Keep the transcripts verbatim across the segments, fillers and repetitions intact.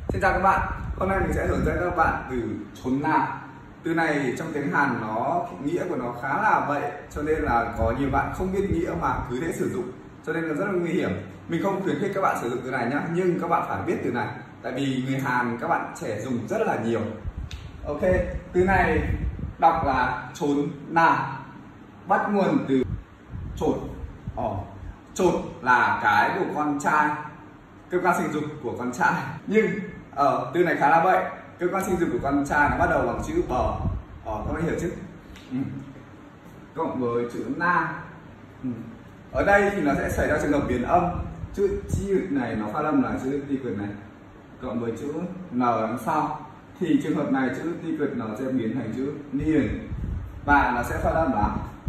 Xin chào các bạn, hôm nay mình sẽ hướng dẫn các bạn từ chốn na. Từ này trong tiếng Hàn nó nghĩa của nó khá là vậy, cho nên là có nhiều bạn không biết nghĩa mà cứ thế sử dụng, cho nên là rất là nguy hiểm. Mình không khuyến khích các bạn sử dụng từ này nhá, nhưng các bạn phải biết từ này, tại vì người Hàn các bạn trẻ dùng rất là nhiều. Ok, từ này đọc là chốn na, bắt nguồn từ chột. Ồ, chột là cái của con trai, cơ quan sinh dục của con trai, nhưng ở uh, từ này khá là vậy. Cơ quan sinh dục của con trai nó bắt đầu bằng chữ bờ, ờ, các bạn hiểu chứ? Ừ. Cộng với chữ na. Ừ. Ở đây thì nó sẽ xảy ra trường hợp biến âm, chữ chi này nó phát âm là chữ ti cực này, cộng với chữ n đằng sau, thì trường hợp này chữ ti cực nó sẽ biến thành chữ niền và nó sẽ phát âm là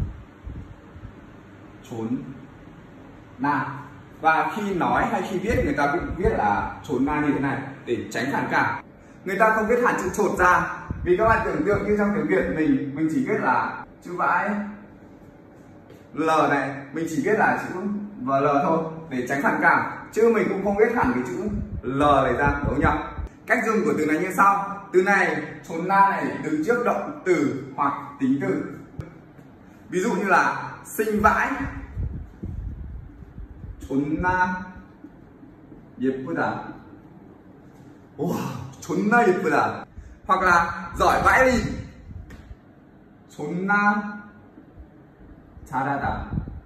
chốn na. Và khi nói hay khi viết người ta cũng viết là chốn na như thế này để tránh phản cảm. Người ta không viết hẳn chữ chột ra, vì các bạn tưởng tượng như trong tiếng Việt mình mình chỉ viết là chữ vãi L này, mình chỉ viết là chữ vê lờ thôi để tránh phản cảm, chứ mình cũng không viết hẳn cái chữ L này ra, đúng không nhỉ? Cách dùng của từ này như sau. Từ này chốn na này đứng trước động từ hoặc tính từ. Ví dụ như là sinh vãi, 존나 예쁘다. 와, 존나 예쁘다. Hoặc là giỏi vãi đi, 존나 잘하다.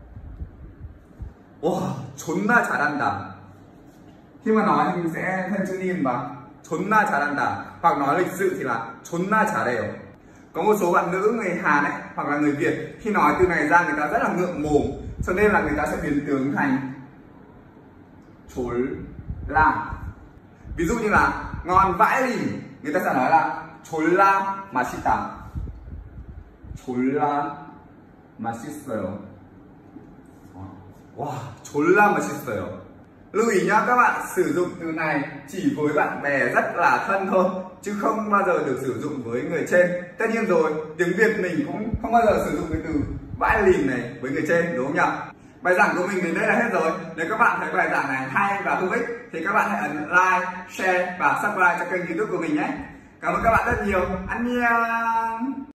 와, 존나 잘한다. Khi mà nói thì mình sẽ thêm chữ niên vào 존나 잘한다, hoặc nói lịch sự thì là 존나 잘해요. Có một số bạn nữ người Hàn ấy hoặc là người Việt khi nói từ này ra người ta rất là ngượng mồm, cho nên là người ta sẽ biến tướng thành chối la. Ví dụ như là ngon vãi lì, người ta sẽ nói là chối la 맛있다. chối la 맛있어요. Wow, chối la 맛있어요. Lưu ý nhá, các bạn sử dụng từ này chỉ với bạn bè rất là thân thôi, chứ không bao giờ được sử dụng với người trên. Tất nhiên rồi, tiếng Việt mình cũng không bao giờ sử dụng cái từ vãi lìn này với người trên, đúng không nhỉ? Bài giảng của mình đến đây là hết rồi. Nếu các bạn thấy bài giảng này hay và hữu ích thì các bạn hãy ấn like, share và subscribe cho kênh YouTube của mình nhé. Cảm ơn các bạn rất nhiều. Annyeong.